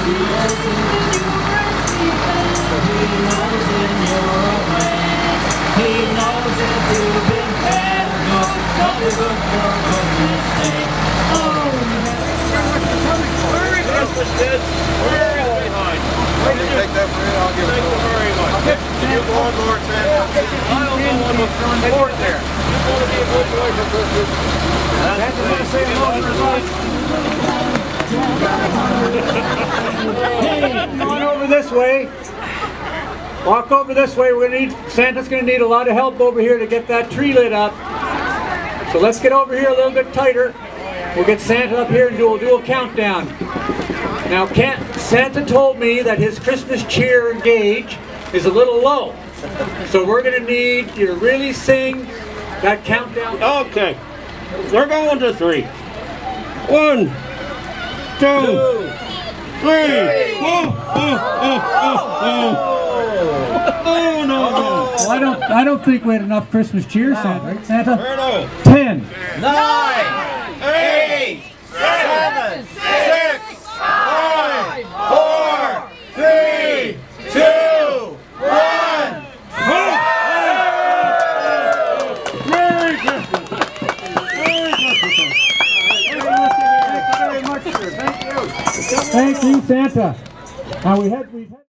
Take that for it, I'll give it to you very much. You go on, Lord Santa. I'll go on with Lord there. You want to be a good boy for Christmas? That's what I say Hey, come on over this way. Walk over this way. Santa's going to need a lot of help over here to get that tree lit up. So let's get over here a little bit tighter. We'll get Santa up here and do a countdown. Now, Santa told me that his Christmas cheer gauge is a little low. So we're going to need you to really sing that countdown. Okay. We're going to 3. 1, 2, 3. Oh, no. Well, I don't think we had enough Christmas cheer, Santa. Santa? 10, 9, 8, 7, 6, 5, 4, 3, 2, 1. Merry Christmas! Merry Christmas! Thank you, Santa. Now we've had